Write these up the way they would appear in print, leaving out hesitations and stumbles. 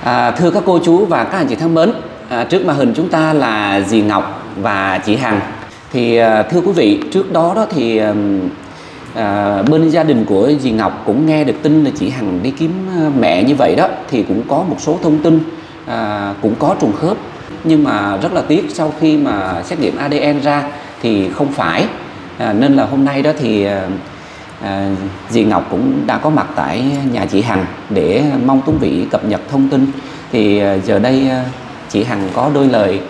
Thưa các cô chú và các anh chị thân mến, trước màn hình chúng ta là dì Ngọc và chị Hằng. Thì thưa quý vị, trước đó thì bên gia đình của dì Ngọc cũng nghe được tin là chị Hằng đi kiếm mẹ như vậy đó, thì cũng có một số thông tin cũng có trùng khớp. Nhưng mà rất là tiếc, sau khi mà xét nghiệm ADN ra thì không phải. Nên là hôm nay đó thì dì Ngọc cũng đã có mặt tại nhà chị Hằng để mong Tuấn Vĩ cập nhật thông tin. Thì giờ đây chị Hằng có đôi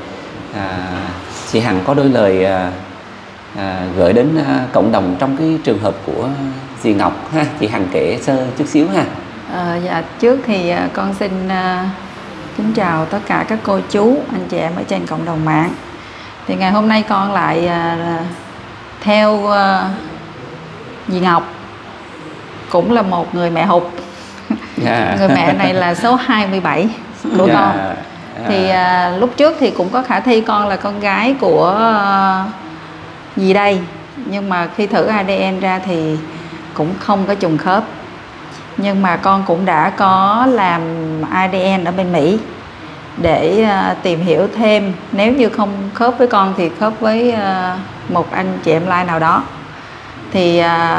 lời gửi đến cộng đồng trong cái trường hợp của dì Ngọc ha. Chị Hằng kể sơ chút xíu ha. Dạ, trước thì con xin kính chào tất cả các cô chú, anh chị em ở trên cộng đồng mạng. Thì ngày hôm nay con lại theo dì Ngọc, cũng là một người mẹ hụt. Người mẹ này là số 27 của con. Thì lúc trước thì cũng có khả thi con là con gái của dì đây, nhưng mà khi thử ADN ra thì cũng không có trùng khớp. Nhưng mà con cũng đã có làm ADN ở bên Mỹ để tìm hiểu thêm, nếu như không khớp với con thì khớp với một anh chị em lai nào đó. Thì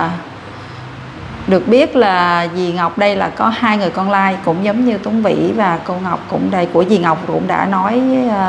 được biết là dì Ngọc đây là có 2 người con lai, cũng giống như Tuấn Vĩ và cô Ngọc cũng đây của dì Ngọc cũng đã nói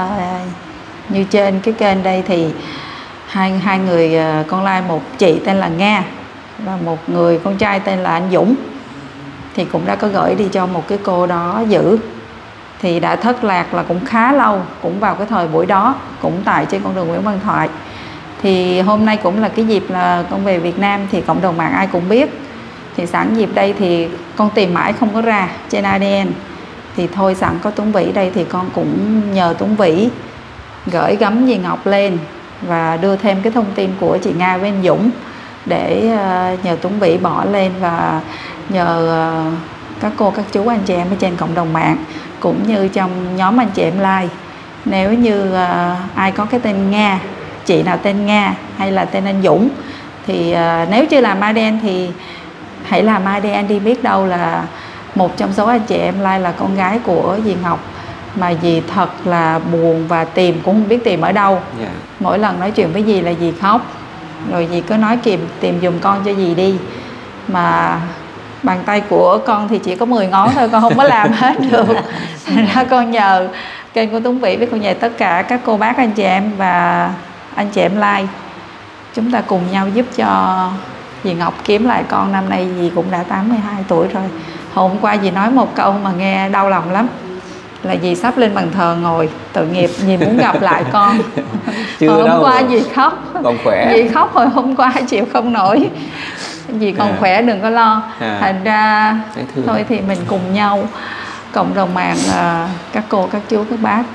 như trên cái kênh đây. Thì hai người con lai, một chị tên là Nga và một người con trai tên là anh Dũng, thì cũng đã có gửi đi cho một cái cô đó giữ. Thì đã thất lạc là cũng khá lâu, cũng vào cái thời buổi đó, cũng tại trên con đường Nguyễn Văn Thoại. Thì hôm nay cũng là cái dịp là con về Việt Nam, thì cộng đồng mạng ai cũng biết. Thì sẵn dịp đây thì con tìm mãi không có ra trên ADN, thì thôi sẵn có Tuấn Vĩ đây thì con cũng nhờ Tuấn Vĩ gửi gắm dì Ngọc lên và đưa thêm cái thông tin của chị Nga với anh Dũng để nhờ Tuấn Vĩ bỏ lên, và nhờ các cô các chú anh chị em ở trên cộng đồng mạng cũng như trong nhóm anh chị em like, nếu như ai có cái tên Nga, chị nào tên Nga hay là tên anh Dũng, thì nếu chưa làm ADN thì hãy làm ADN đi, biết đâu là một trong số anh chị em like là con gái của dì Ngọc. Mà dì thật là buồn và tìm cũng không biết tìm ở đâu. Mỗi lần nói chuyện với dì là dì khóc, rồi dì cứ nói tìm giùm con cho dì đi. Mà bàn tay của con thì chỉ có 10 ngón thôi, con không có làm hết được. Thành ra con nhờ kênh của Tuấn Vĩ với con nhờ tất cả các cô bác anh chị em và anh chị em like, chúng ta cùng nhau giúp cho dì Ngọc kiếm lại con. Năm nay dì cũng đã 82 tuổi rồi. Hôm qua dì nói một câu mà nghe đau lòng lắm, là dì sắp lên bàn thờ ngồi tội nghiệp, dì muốn gặp lại con. Hôm qua dì khóc, còn khỏe. Dì khóc hồi hôm qua chịu không nổi. Dì còn khỏe, đừng có lo. Thành ra thôi thì mình cùng nhau, cộng đồng mạng, các cô, các chú, các bác,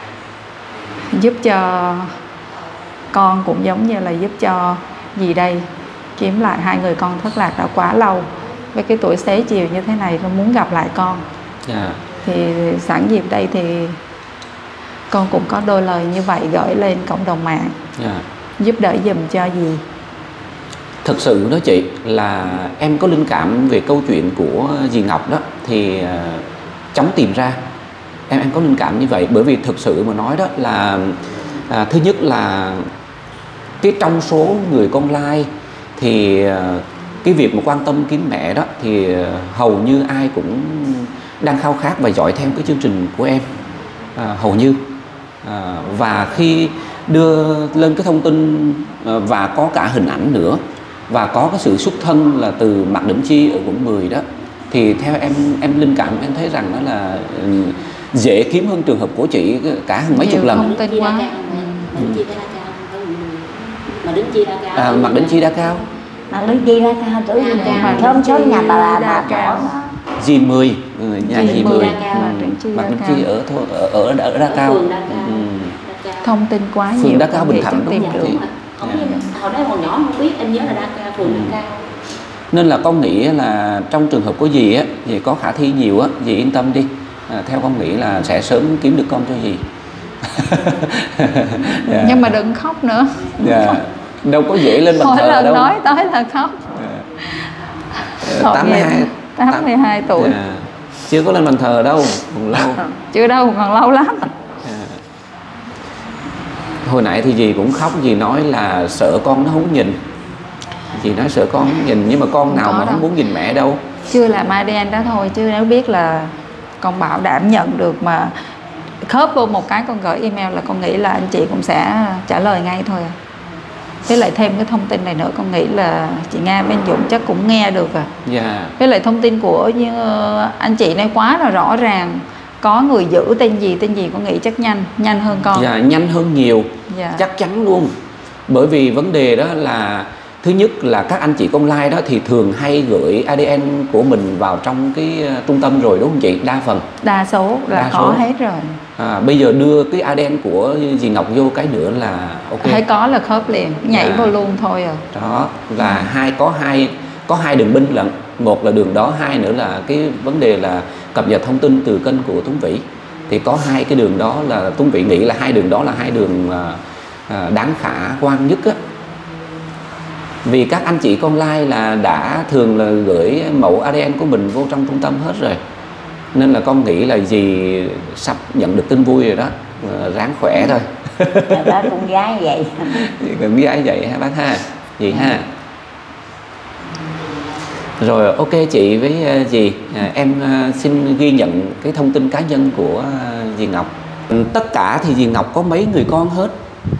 giúp cho con cũng giống như là giúp cho dì đây kiếm lại 2 người con thất lạc đã quá lâu. Với cái tuổi xế chiều như thế này, nó muốn gặp lại con. Thì sẵn dịp đây thì con cũng có đôi lời như vậy gửi lên cộng đồng mạng, giúp đỡ giùm cho dì. Thực sự đó chị, là em có linh cảm về câu chuyện của dì Ngọc đó, thì chóng tìm ra. Em có linh cảm như vậy, bởi vì thực sự mà nói đó là thứ nhất là cái trong số người con lai thì cái việc mà quan tâm kiếm mẹ đó thì hầu như ai cũng đang khao khát và dõi theo cái chương trình của em, hầu như. Và khi đưa lên cái thông tin và có cả hình ảnh nữa, và có cái sự xuất thân là từ Mạc Đỉnh Chi ở quận 10 đó, thì theo em linh cảm em thấy rằng đó là dễ kiếm hơn trường hợp của chị cả hơn mấy chục lần. Không tin quá. Mạc Đỉnh Chi đa cao. Mạc Đỉnh Chi đa cao. Mạc Đỉnh Chi đa cao tuổi sớm nhà bà cao. Dì 10, nhà dì 10. Mạc Đỉnh Chi ở đa cao. Thông tin quá nhiều. Phường Đa Cao, Bình Thạnh đúng không chị? Hồi đó còn nhỏ không biết, em nhớ là đa cao, phường Đa Cao. Nên là con nghĩ là trong trường hợp của dì á, dì có khả thi nhiều á, dì yên tâm đi. Theo con nghĩ là sẽ sớm kiếm được con cho dì. Nhưng mà đừng khóc nữa. Đâu có dễ lên bàn thờ đâu. Mỗi lần nói tới là khóc. 82 tuổi. Chưa có lên bàn thờ đâu, còn lâu. Chưa đâu, còn lâu lắm. Hồi nãy thì dì cũng khóc, dì nói là sợ con nó không nhìn. Dì nói sợ con không nhìn, nhưng mà con nào mà không muốn nhìn mẹ đâu. Chưa làm ADN đó thôi, chứ nếu biết là con Bảo đảm nhận được mà khớp vô một cái con gửi email là con nghĩ là anh chị cũng sẽ trả lời ngay thôi à. Với lại thêm cái thông tin này nữa, con nghĩ là chị Nga với anh Dũng chắc cũng nghe được à. Dạ. Với lại thông tin của anh chị này quá là rõ ràng. Có người giữ tên gì con nghĩ chắc nhanh hơn con. Dạ, nhanh hơn nhiều. Dạ. Chắc chắn luôn. Bởi vì vấn đề đó là thứ nhất là các anh chị công lai đó thì thường hay gửi ADN của mình vào trong cái trung tâm rồi đúng không chị? Đa phần. Đa số là có hết rồi. Bây giờ đưa cái ADN của dì Ngọc vô cái nữa là ok. Thấy có là khớp liền, nhảy vô luôn thôi à. Đó là có hai đường binh lận. Một là đường đó, hai nữa là cái vấn đề là cập nhật thông tin từ kênh của Tuấn Vĩ. Thì có hai cái đường đó là Tuấn Vĩ nghĩ là hai đường đó là hai đường đáng khả quan nhất á. Vì các anh chị con lai là đã thường là gửi mẫu ADN của mình vô trong trung tâm hết rồi. Nên là con nghĩ là dì sắp nhận được tin vui rồi đó. Ráng khỏe thôi. Bác con gái vậy. Con gái vậy ha bác ha. Dì ha. Rồi ok chị với dì, em xin ghi nhận cái thông tin cá nhân của dì Ngọc. Tất cả thì dì Ngọc có mấy người con hết?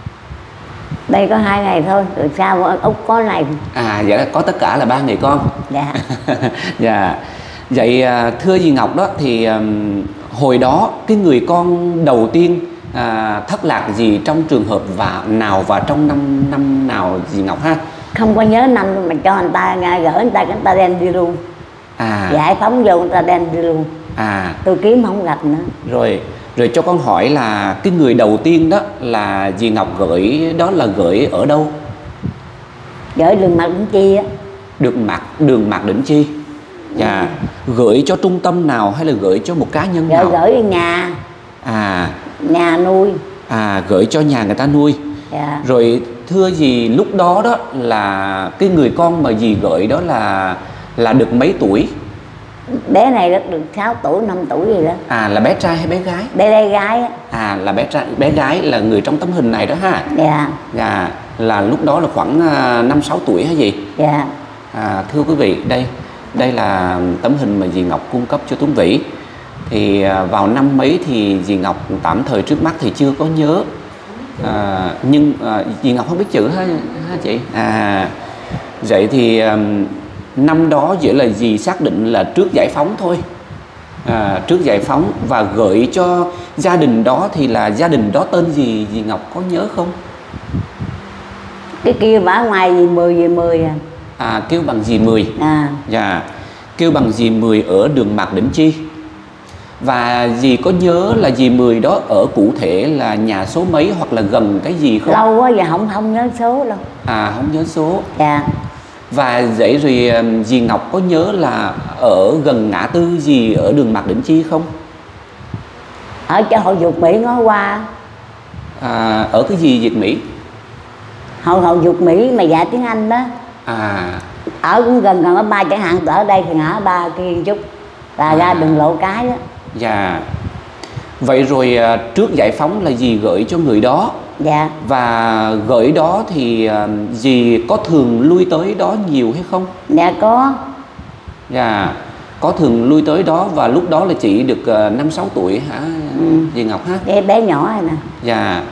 Đây có 2 ngày thôi, từ sau Úc có này. Vậy là có tất cả là 3 người con. Dạ. Dạ. Vậy thưa dì Ngọc đó thì hồi đó cái người con đầu tiên thất lạc gì trong trường hợp và trong năm nào dì Ngọc ha? Không có nhớ năm mà cho người ta gửi người ta đem đi luôn. Giải phóng vô người ta đem đi luôn. Tôi kiếm không gặp nữa. Rồi cho con hỏi là cái người đầu tiên đó là dì Ngọc gửi đó là gửi ở đâu? Gửi đường Mạc Đỉnh Chi á. Đường Mạc Đỉnh Chi. Dạ. Gửi cho trung tâm nào hay là gửi cho một cá nhân nào? Gửi ở nhà. Nhà nuôi. Gửi cho nhà người ta nuôi. Dạ. Rồi thưa dì lúc đó đó là cái người con mà dì gửi đó là được mấy tuổi? Bé này được 6 tuổi, 5 tuổi gì đó. Là bé trai hay bé gái? Bé gái á. Là bé gái là người trong tấm hình này đó ha. Dạ. Dạ. Là lúc đó là khoảng 5-6 tuổi hả gì? Dạ. Thưa quý vị, đây là tấm hình mà dì Ngọc cung cấp cho Tuấn Vĩ. Thì vào năm mấy thì dì Ngọc tạm thời trước mắt thì chưa có nhớ. Nhưng dì Ngọc không biết chữ ha chị? Vậy thì năm đó chỉ là dì xác định là trước giải phóng thôi. Trước giải phóng và gửi cho gia đình đó thì là gia đình đó tên gì dì Ngọc có nhớ không? Cái kia bả ngoài dì Mười kêu bằng dì Mười. Dạ. Kêu bằng dì Mười ở đường Mạc Đỉnh Chi. Và dì có nhớ là dì Mười đó ở cụ thể là nhà số mấy hoặc là gần cái gì không? Lâu quá giờ không nhớ số đâu. Không nhớ số. Dạ. Và vậy rồi dì Ngọc có nhớ là ở gần ngã tư gì ở đường Mạc Đỉnh Chi không? Ở chỗ Hội Dục Mỹ ngó qua. Ở cái gì Việt Mỹ? Hội Dục Mỹ mà dạy tiếng Anh đó. Ở cũng gần ở Ba chẳng hạn, ở đây thì ngã Ba kia chút. Là ra đường Lộ Cái đó. Dạ. Vậy rồi trước giải phóng là dì gửi cho người đó. Dạ. Và gửi đó thì dì có thường lui tới đó nhiều hay không? Dạ có. Dạ. Có thường lui tới đó và lúc đó là chị được 5-6 tuổi hả dì Ngọc ha? Bé nhỏ này nè. Dạ.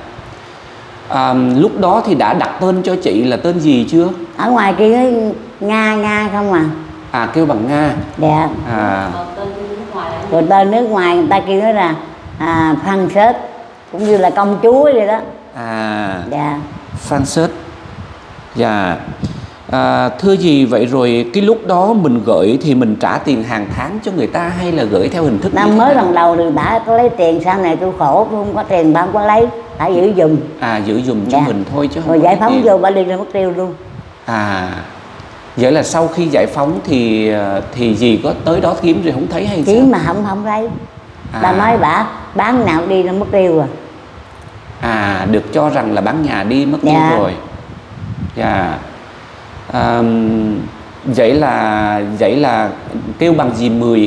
Lúc đó thì đã đặt tên cho chị là tên gì chưa? Ở ngoài kia Nga không à. Kêu bằng Nga. Dạ. Rồi tên nước ngoài người ta kêu nó là Phan Sết, cũng như là công chúa vậy đó. Dạ. Phan Sết. Dạ. Thưa dì, vậy rồi cái lúc đó mình gửi thì mình trả tiền hàng tháng cho người ta hay là gửi theo hình thức năm mới lần đầu thì đã có lấy tiền, sau này tôi khổ tôi không có tiền bà không có lấy, phải giữ dùm. Giữ dùm cho mình thôi chứ không. Rồi giải phóng vô bà đi ra mất tiêu luôn. Vậy là sau khi giải phóng thì dì có tới đó kiếm rồi không thấy hay sao? Kiếm mà không thấy. Ta nói bà bán nào đi ra mất tiêu rồi. Được cho rằng là bán nhà đi mất tiêu rồi. Dạ. Vậy là kêu bằng dì Mười hả?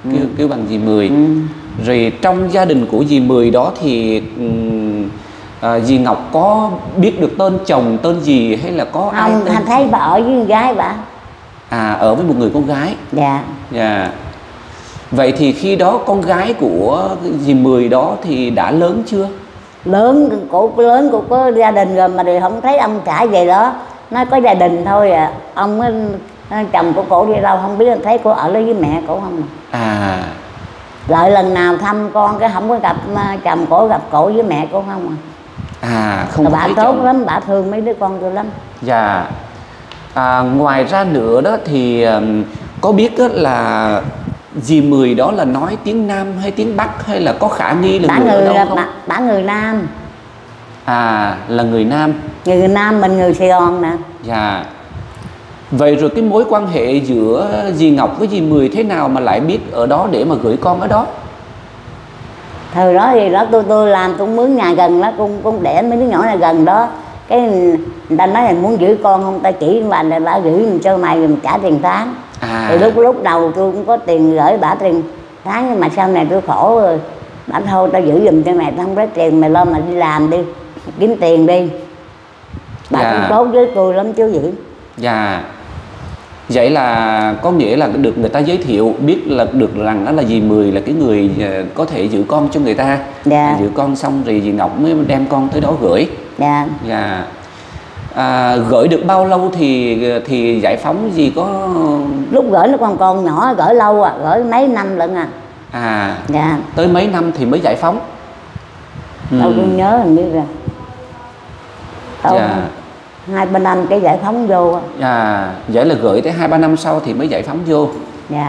kêu bằng dì Mười. Rồi trong gia đình của dì Mười đó thì dì Ngọc có biết được tên chồng tên gì hay là có ai tên? Không, thấy bà ở với con gái bà. Ở với một người con gái. Dạ. Dạ. Vậy thì khi đó con gái của dì Mười đó thì đã lớn chưa? Lớn, cổ có gia đình rồi mà thì không thấy ông trả về đó. Nó có gia đình thôi à. Ông chồng của cổ đi đâu không biết, thấy cổ ở với mẹ cổ không à. Lại lần nào thăm con cái không có gặp chồng cổ, gặp cổ với mẹ cổ không à. Không. Bà tốt chồng lắm, bà thương mấy đứa con tôi lắm. Dạ. Ngoài ra nữa đó thì có biết đó là dì Mười đó là nói tiếng Nam hay tiếng Bắc, hay là có khả nghi là người ở đâu không? Bà người Nam. Là người Nam. Người Nam, mình người Sài Gòn nè. Dạ. Vậy rồi cái mối quan hệ giữa dì Ngọc với dì Mười thế nào mà lại biết ở đó để mà gửi con ở đó? Thời đó thì đó tôi làm, tôi mướn nhà gần đó, cũng đẻ mấy đứa nhỏ này gần đó. Cái người ta nói là muốn giữ con không, ta chỉ bà này bà gửi mình cho mày, mình trả tiền tháng. Thì lúc đầu tôi cũng có tiền gửi bà tiền tháng, nhưng mà sau này tôi khổ rồi. Bà thôi tao giữ giùm cho mày, tao không có tiền, mày lo mà đi làm đi, kiếm tiền đi. Bà cũng tốt với tôi lắm chứ gì. Dạ. Vậy là có nghĩa là được người ta giới thiệu biết là được rằng đó là dì Mười là cái người có thể giữ con cho người ta. Dạ. Giữ con xong rồi dì Ngọc mới đem con tới đó gửi. Dạ. Dạ. Gửi được bao lâu thì giải phóng gì có? Lúc gửi nó còn nhỏ, gửi lâu gửi mấy năm lận Dạ. Tới mấy năm thì mới giải phóng? Tôi nhớ hình như là dạ. 2-3 năm cái giải phóng vô. Vậy là gửi tới 2-3 năm sau thì mới giải phóng vô. Dạ.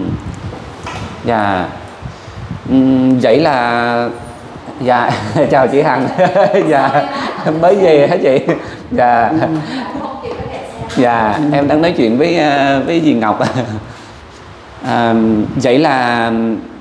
Dạ. Vậy là dạ chào chị Hằng. Dạ mới về hả chị? Dạ. Dạ em đang nói chuyện với dì Ngọc. Vậy là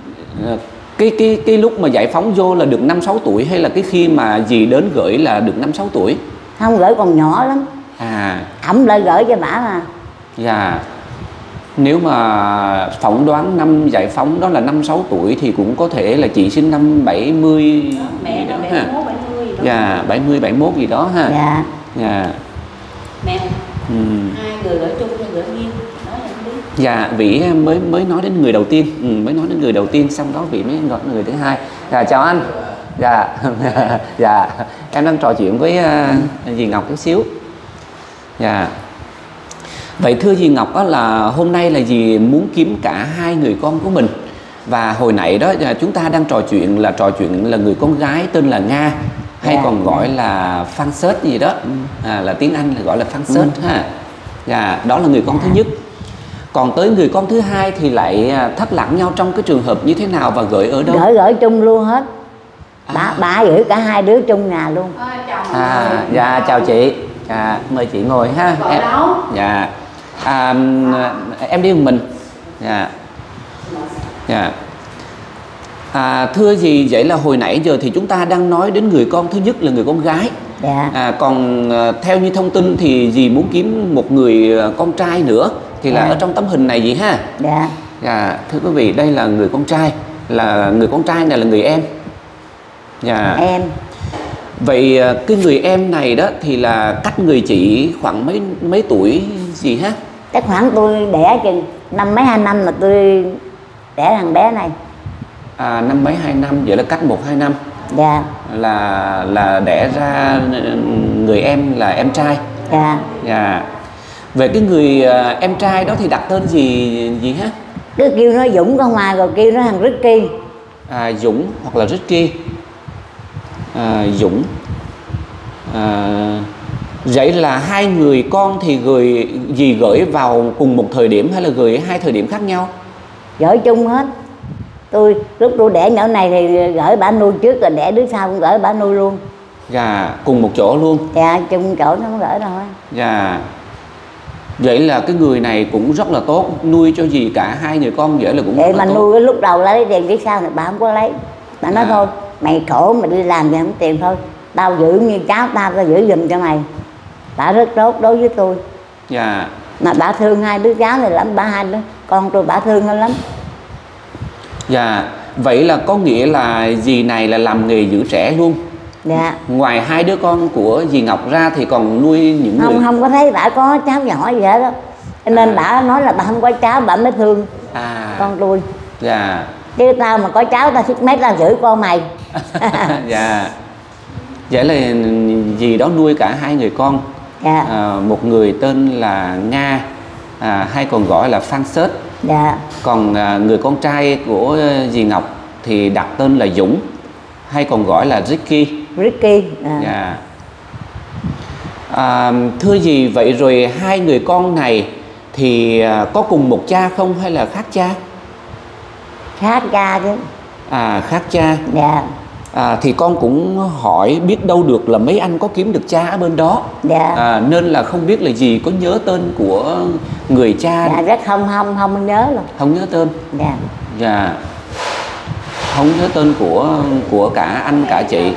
cái lúc mà giải phóng vô là được 5-6 tuổi hay là cái khi mà dì đến gửi là được 5-6 tuổi? Không, gửi còn nhỏ lắm. Ẩm lại gửi cho bả mà. Dạ. Nếu mà phỏng đoán năm giải phóng đó là 5-6 tuổi thì cũng có thể là chị sinh năm 70 gì đó ha. 70 gì đó. Dạ, 70 71 gì đó ha. Dạ. Dạ. Mẹ. Hai người gửi chung hay gửi riêng? Nói em biết. Dạ, Vĩ mới nói đến người đầu tiên, mới nói đến người đầu tiên, xong đó Vĩ mới gọi người thứ hai. Dạ chào anh. Dạ. Dạ, em đang trò chuyện với dì Ngọc chút xíu. Dạ. Vậy thưa dì Ngọc đó là hôm nay là dì muốn kiếm cả hai người con của mình. Và hồi nãy đó chúng ta đang trò chuyện là người con gái tên là Nga, hay còn gọi là Phan Sết gì đó, là tiếng Anh là gọi là Phan Sết ha. Dạ, đó là người con thứ nhất. Còn tới người con thứ hai thì lại thất lạc nhau trong cái trường hợp như thế nào và gửi ở đâu? Gửi chung luôn hết. Bà gửi cả hai đứa chung nhà luôn. Dạ chào chị. Mời chị ngồi ha. Em, dạ. Em đi một mình. Dạ. Dạ. Thưa dì, vậy là hồi nãy giờ thì chúng ta đang nói đến người con thứ nhất là người con gái. Dạ. Còn theo như thông tin thì dì muốn kiếm một người con trai nữa thì là ở trong tấm hình này gì ha. Dạ. Dạ. Thưa quý vị, đây là người con trai, người con trai này là người em. Dạ. Em. Vậy cái người em này đó thì là cách người chị khoảng mấy tuổi gì ha? Chắc khoảng tôi đẻ chừng năm mấy 2 năm mà tôi đẻ thằng bé này. Năm mấy 2 năm, vậy là cách 1-2 năm. Dạ. Là đẻ ra người em là em trai. Dạ. Dạ. Về cái người em trai đó thì đặt tên gì ha? Cứ kêu nó Dũng không mà, rồi kêu nó thằng Ricky. Dũng hoặc là Ricky. Dũng. Vậy là hai người con thì dì gửi vào cùng một thời điểm hay là gửi hai thời điểm khác nhau? Gửi chung hết. Lúc tôi đẻ nhỏ này thì gửi bà nuôi trước, rồi đẻ đứa sau cũng gửi bà nuôi luôn. Dạ, cùng một chỗ luôn. Dạ, chung chỗ nó cũng gửi rồi. Dạ. Vậy là cái người này cũng rất là tốt, nuôi cho dì cả hai người con, vậy là cũng vậy rất là mà tốt. Nuôi cái lúc đầu lấy tiền, biết sao thì bà không có lấy. Bà nói thôi, mày khổ mà đi làm thì không tiền thôi, tao giữ như cháu tao giữ giùm cho mày. Bà rất tốt đối với tôi. Dạ. Mà bà thương hai đứa cháu này lắm, hai đứa con tôi bà thương hơn lắm. Dạ, vậy là có nghĩa là dì này là làm nghề giữ trẻ luôn. Dạ. Ngoài hai đứa con của dì Ngọc ra thì còn nuôi những người... Không có thấy bà có cháu nhỏ gì hết đó. Cho nên bà nói là bà không có cháu, bà mới thương con tôi. Dạ. Chứ tao mà có cháu tao thích mấy tao giữ con mày. Dạ. Vậy là dì đó nuôi cả hai người con. Dạ. Một người tên là Nga, hay còn gọi là Phan Sết. Dạ. Còn người con trai của dì Ngọc thì đặt tên là Dũng, hay còn gọi là Ricky. Dạ. Thưa dì, vậy rồi hai người con này thì có cùng một cha không hay là khác cha? Khác cha chứ. Khác cha. Dạ. Thì con cũng hỏi biết đâu được là mấy anh có kiếm được cha ở bên đó. Dạ. Nên là không biết là dì có nhớ tên của người cha. Dạ rất không nhớ luôn. Không nhớ tên. Dạ. Dạ. Không nhớ tên của cả anh cả chị.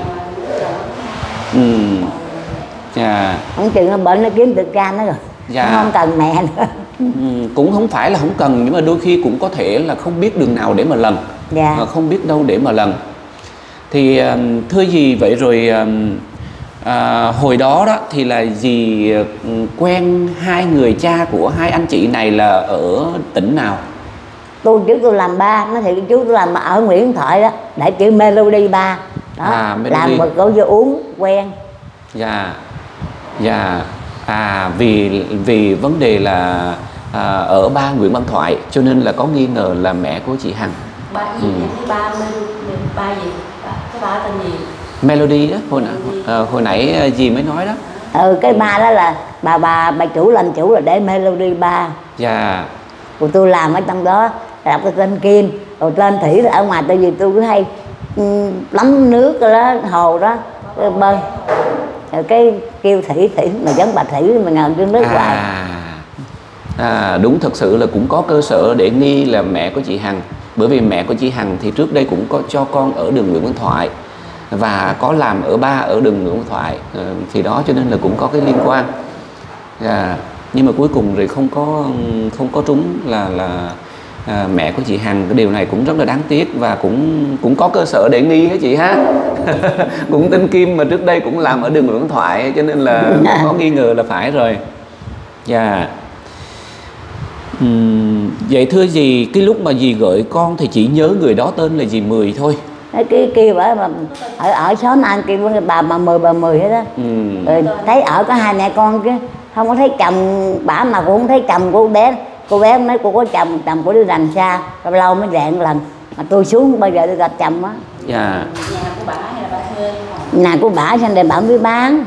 Dạ. Không chừng nó bệnh nó kiếm được cha nó rồi. Dạ. Nó không cần mẹ nữa. Cũng không phải là không cần, nhưng mà đôi khi cũng có thể là không biết đường nào để mà lần. Dạ. Không biết đâu để mà lần. Thì thưa dì, vậy rồi hồi đó đó thì là dì quen hai người cha của hai anh chị này là ở tỉnh nào? Tôi trước tôi làm ba, nó thì chú tôi làm ở Nguyễn Thoại đó, để chữ Melody Bar đó. Melody. Làm một cô vô uống quen. Dạ. Dạ. Vì vấn đề là ở ba Nguyễn Văn Thoại, cho nên là có nghi ngờ là mẹ của chị Hằng. Ba gì? Ba gì? Cái ba tên gì? Melody đó, hồi nãy dì mới nói đó. Cái ba đó là bà chủ làm chủ là để Melody Bar. Dạ. Rồi tôi làm ở trong đó, đọc cái tên Kim, rồi tên Thủy ở ngoài, tại vì tôi cứ hay lắm nước đó, hồ đó, bơi. Rồi cái kêu Thủy mà giống bà Thủy mà ngờ cái nước hoài. Đúng, thật sự là cũng có cơ sở để nghi là mẹ của chị Hằng. Bởi vì mẹ của chị Hằng thì trước đây cũng có cho con ở đường Nguyễn Văn Thoại và có làm ở ba ở đường Nguyễn Văn Thoại, thì đó cho nên là cũng có cái liên quan. Nhưng mà cuối cùng thì không có trúng là mẹ của chị Hằng. Cái điều này cũng rất là đáng tiếc và cũng có cơ sở để nghi hả chị ha. Cũng tên Kim mà trước đây cũng làm ở đường Nguyễn Văn Thoại, cho nên là có nghi ngờ là phải rồi. Dạ. Vậy thưa dì, cái lúc mà dì gửi con thì chỉ nhớ người đó tên là dì Mười thôi. Cái kia bà ở xóm anh kia bà Mười hết đó. Rồi thấy ở có hai mẹ con chứ không có thấy chồng bà, mà cũng không thấy chồng của bé. Cô bé nói cô có chồng của đi làm xa, lâu lâu mới rạng lần. Mà tôi xuống bây giờ tôi gặp chồng á. Dạ. Nhà của bà hay là bà thuê? Nhà của bà sang đây bà mới bán.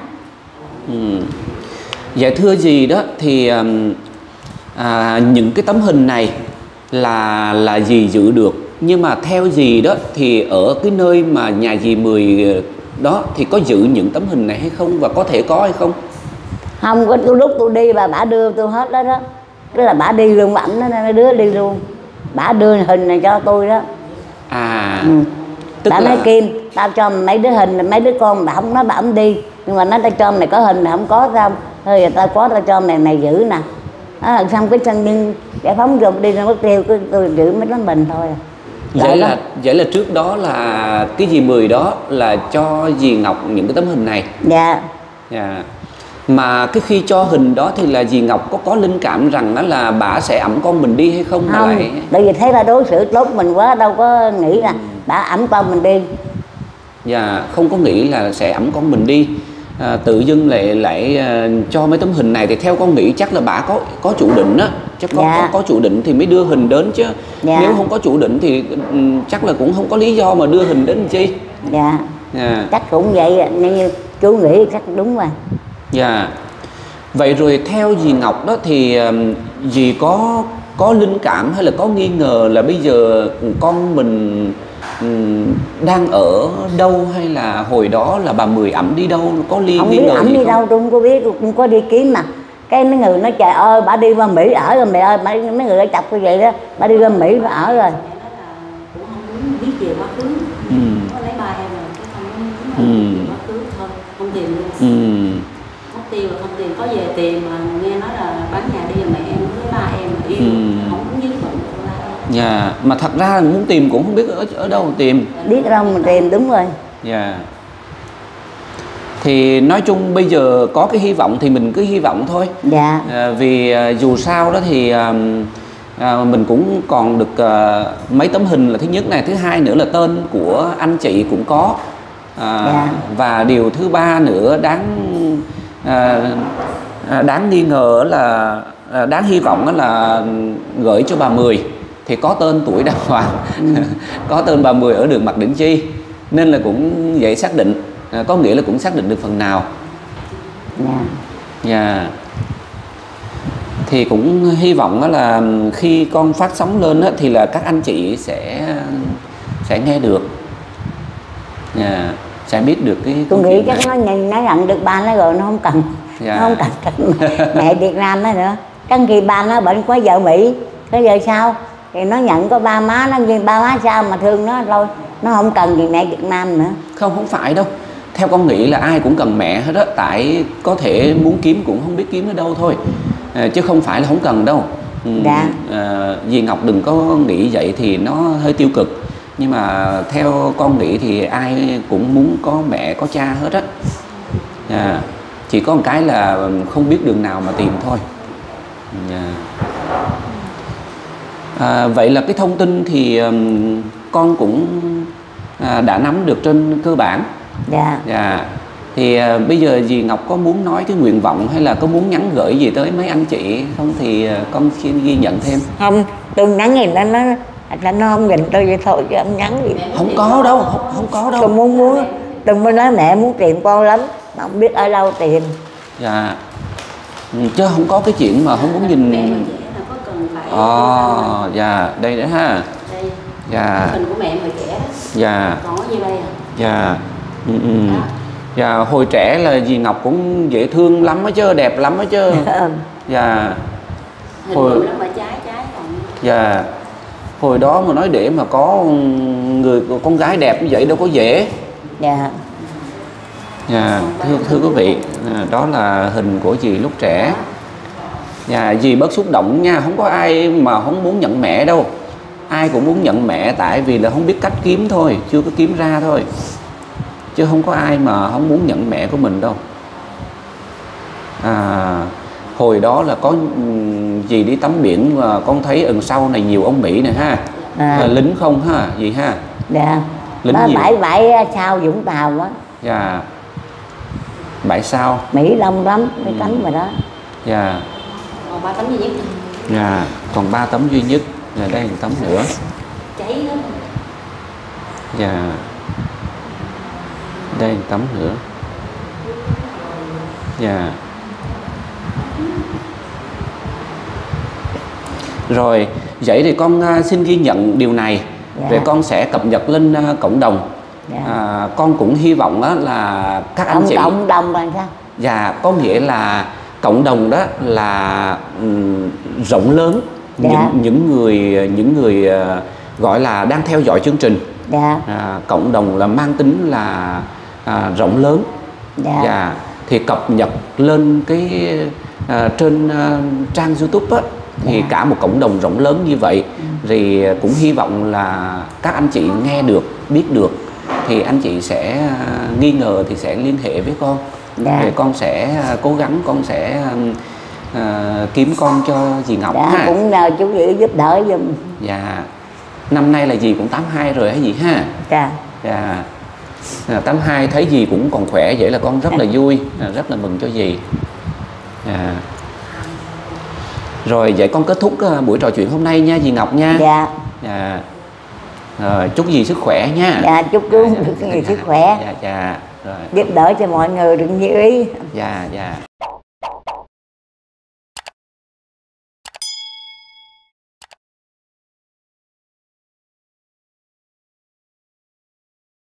Dạ thưa dì đó thì những cái tấm hình này là dì giữ được, nhưng mà theo dì đó thì ở cái nơi mà nhà dì Mười đó thì có giữ những tấm hình này hay không, và có thể có hay không? Không, có lúc tôi đi bà đưa tôi hết đó đó. Tức là bà đi luôn, bẩm đó, mấy đứa đi luôn. Bà đưa hình này cho tôi đó. Tức bà là... nói Kim, tao cho mấy đứa hình, mấy đứa con, bà không nói bà không đi. Nhưng mà nói tao cho mày có hình, mày không có sao. Thôi giờ tao có, tao cho mày giữ nè. Đó là xong cái chân nhưng giải phóng rồi đi ra mất tiêu, tôi giữ mấy tấm bình thôi. Vậy là trước đó là cái dì Mười đó là cho dì Ngọc những cái tấm hình này. Dạ. Dạ. Mà cái khi cho hình đó thì là dì Ngọc có linh cảm rằng đó là bà sẽ ẵm con mình đi hay không? Không, lại... tại vì thấy bà đối xử tốt mình quá, đâu có nghĩ là bà ẵm con mình đi. Dạ, không có nghĩ là sẽ ẵm con mình đi. Tự dưng lại cho mấy tấm hình này thì theo con nghĩ chắc là bà có chủ định á, chắc có chủ định thì mới đưa hình đến chứ. Nếu không có chủ định thì chắc là cũng không có lý do mà đưa hình đến chi. Dạ. Chắc cũng vậy, như chú nghĩ chắc đúng rồi. Dạ. Vậy rồi theo dì Ngọc đó thì dì có linh cảm hay là có nghi ngờ là bây giờ con mình đang ở đâu, hay là hồi đó là bà Mười ẵm đi đâu, có nghi ngờ gì không? Ẵm đi đâu tôi không có biết, tôi không có đi kiếm mà. Cái mấy người nói trời ơi bà đi qua Mỹ ở rồi mày ơi, mấy người đã chọc như vậy đó, bà đi qua Mỹ bà ở rồi. Cũng không biết về quá khứ. Có lấy ba em rồi cái không quá khứ thôi, không tìm luôn. Mất tiêu rồi không tìm, có về tìm mà nghe nói là bán nhà đi rồi mẹ em với ba em mà yêu, không muốn dính bụng của ba em. Dạ, mà thật ra là muốn tìm cũng không biết ở đâu tìm. Biết đâu mà tìm, đúng rồi. Dạ. Thì nói chung bây giờ có cái hy vọng thì mình cứ hy vọng thôi. Dạ. Vì dù sao đó thì mình cũng còn được mấy tấm hình là thứ nhất này, thứ hai nữa là tên của anh chị cũng có. Dạ. Và điều thứ ba nữa đáng nghi ngờ là đáng hy vọng là gửi cho bà Mười thì có tên tuổi đàng hoàng. Có tên bà Mười ở đường Mạc Đỉnh Chi nên là cũng dễ xác định, có nghĩa là cũng xác định được phần nào. Dạ. Dạ. Thì cũng hy vọng là khi con phát sóng lên thì là các anh chị sẽ nghe được. Dạ. Sẽ biết được cái Tôi nghĩ chắc nó nhận được ba nó rồi, nó không cần. Dạ. Nó không cần mẹ Việt Nam đó nữa. Trong khi ba nó bệnh quá vợ Mỹ, cái giờ sao thì nó nhận có ba má nó, nhưng ba má sao mà thương nó thôi, nó không cần gì mẹ Việt Nam nữa. Không phải đâu, theo con nghĩ là ai cũng cần mẹ hết á, tại có thể muốn kiếm cũng không biết kiếm ở đâu thôi, chứ không phải là không cần đâu. Dạ. Dì Ngọc đừng có nghĩ vậy thì nó hơi tiêu cực, nhưng mà theo con nghĩ thì ai cũng muốn có mẹ có cha hết á. Chỉ có một cái là không biết đường nào mà tìm thôi. Vậy là cái thông tin thì con cũng đã nắm được trên cơ bản. Dạ. Thì bây giờ dì Ngọc có muốn nói cái nguyện vọng hay là có muốn nhắn gửi gì tới mấy anh chị không thì con xin ghi nhận thêm. Không, tôi nhắn gì nó không nhìn tôi vậy thôi chứ không nhắn gì. Không có đâu, không có đâu. Tôi muốn tôi mới nói mẹ muốn tìm con lắm mà không biết ở đâu tìm. Dạ. Chứ không có cái chuyện mà không muốn nhìn. Mẹ còn trẻ là có cần phải. Dạ, đây nữa ha. Đây. Dạ. Hình của mẹ người trẻ đó. Dạ. Còn ở dưới đây à. Dạ. Dạ, hồi trẻ là dì Ngọc cũng dễ thương lắm á chứ, đẹp lắm á chứ. Dạ. Hình hồi đó mà trái còn. Dạ. Hồi đó mà nói để mà có người con gái đẹp như vậy đâu có dễ. Dạ. Dạ, thưa quý vị, đó là hình của dì lúc trẻ. Dạ, dì bớt xúc động nha, không có ai mà không muốn nhận mẹ đâu. Ai cũng muốn nhận mẹ tại vì là không biết cách kiếm thôi, chưa có kiếm ra thôi. Chứ không có ai mà không muốn nhận mẹ của mình đâu. Hồi đó là có dì đi tắm biển và con thấy ẩn sau này nhiều ông Mỹ này ha. Lính không ha, dì ha. Dạ. Lính Đó, nhiều. bãi sau Vũng Tàu á. Dạ. Bãi sau. Mỹ đông lắm, cái tấm mà đó. Dạ. Còn 3 tấm duy nhất. Dạ, còn 3 tấm duy nhất. Là đây một tấm nữa. Cháy hết. Dạ. Đây một tấm nữa. Dạ. Rồi, vậy thì con xin ghi nhận điều này. Rồi con sẽ cập nhật lên cộng đồng. Con cũng hy vọng là các anh chị. Cộng đồng là sao? Dạ, có nghĩa là cộng đồng đó là rộng lớn. Những người gọi là đang theo dõi chương trình. Cộng đồng là mang tính là rộng lớn. Thì cập nhật lên cái trên trang YouTube á, thì cả một cộng đồng rộng lớn như vậy thì cũng hy vọng là các anh chị nghe được, biết được thì anh chị sẽ nghi ngờ thì sẽ liên hệ với con. Thì con sẽ cố gắng, con sẽ kiếm con cho dì Ngọc ha. Cũng nhờ chú Vị giúp đỡ giùm. Dạ. Năm nay là dì cũng 82 rồi hả dì ha? Dạ. 82 thấy dì cũng còn khỏe vậy là con rất là vui, rất là mừng cho dì. Rồi vậy con kết thúc buổi trò chuyện hôm nay nha dì Ngọc nha. Dạ. Rồi chúc dì sức khỏe nha. Dạ, chúc chú được nhiều sức khỏe. Dạ. Rồi. Giúp đỡ cho mọi người được như ý. Dạ.